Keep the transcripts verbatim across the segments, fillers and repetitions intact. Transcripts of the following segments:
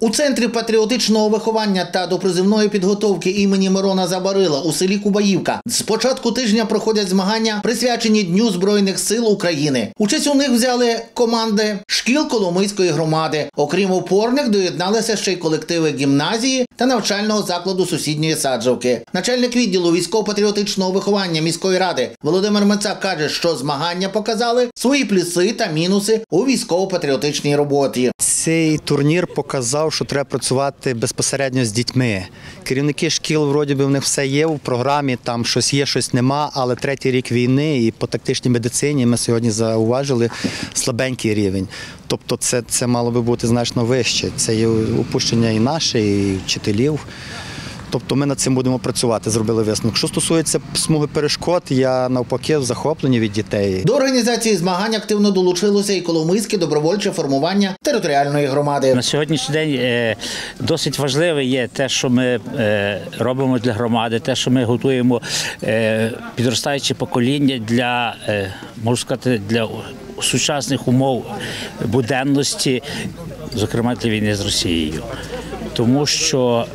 У Центрі патріотичного виховання та допризивної підготовки імені Мирона Забарила у селі Кубаївка з початку тижня проходять змагання, присвячені Дню Збройних сил України. Участь у них взяли команди шкіл Коломийської громади. Окрім опорних, доєдналися ще й колективи гімназії та навчального закладу сусідньої Саджавки. Начальник відділу військово-патріотичного виховання міської ради Володимир Мицак каже, що змагання показали свої плюси та мінуси у військово-патріотичній роботі. Цей турнір показав, що треба працювати безпосередньо з дітьми. Керівники шкіл, вроді би, в них все є в програмі, там щось є, щось нема, але третій рік війни і по тактичній медицині ми сьогодні зауважили слабенький рівень. Тобто це, це мало би бути значно вище. Це є упущення і наше, і вчителів. Тобто ми над цим будемо працювати, зробили висновок. Що стосується смуги перешкод, я навпаки захоплені від дітей. До організації змагань активно долучилося і Коломийське добровольче формування територіальної громади. На сьогоднішній день досить важливе є те, що ми робимо для громади, те, що ми готуємо підростаюче покоління для, можу сказати, для сучасних умов буденності, зокрема для війни з Росією. Тому що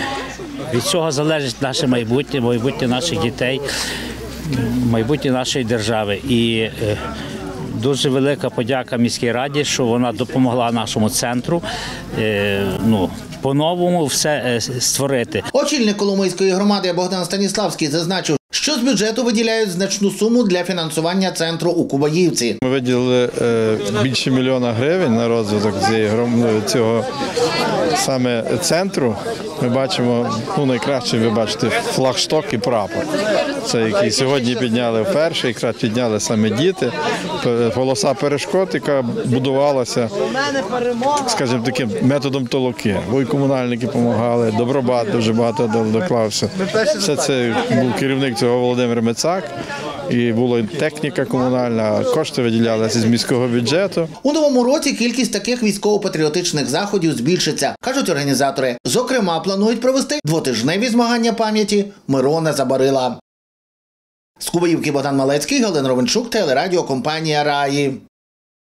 від цього залежить наше майбутнє, майбутнє наших дітей, майбутнє нашої держави. І дуже велика подяка міській раді, що вона допомогла нашому центру ну, по-новому все створити. Очільник Коломийської громади Богдан Станіславський зазначив, що з бюджету виділяють значну суму для фінансування центру у Кубаївці. Ми виділили більше мільйона гривень на розвиток цього саме центру. Ми бачимо, ну найкраще ви бачите, флагшток і прапор. Це який сьогодні підняли вперше, якраз підняли саме діти. Полоса перешкод, яка будувалася, скажімо, таким методом толоки. Бо і комунальники допомагали, Добробат дуже багато доклався. Все це був керівник цього Володимир Мицак. І була техніка комунальна, кошти виділялися з міського бюджету. У новому році кількість таких військово-патріотичних заходів збільшиться, кажуть організатори. Зокрема, планують провести двотижневі змагання пам'яті Мирона Забарила. З Кубаївки Богдан Малецький, Галина Ровенчук, телерадіокомпанія «Раї».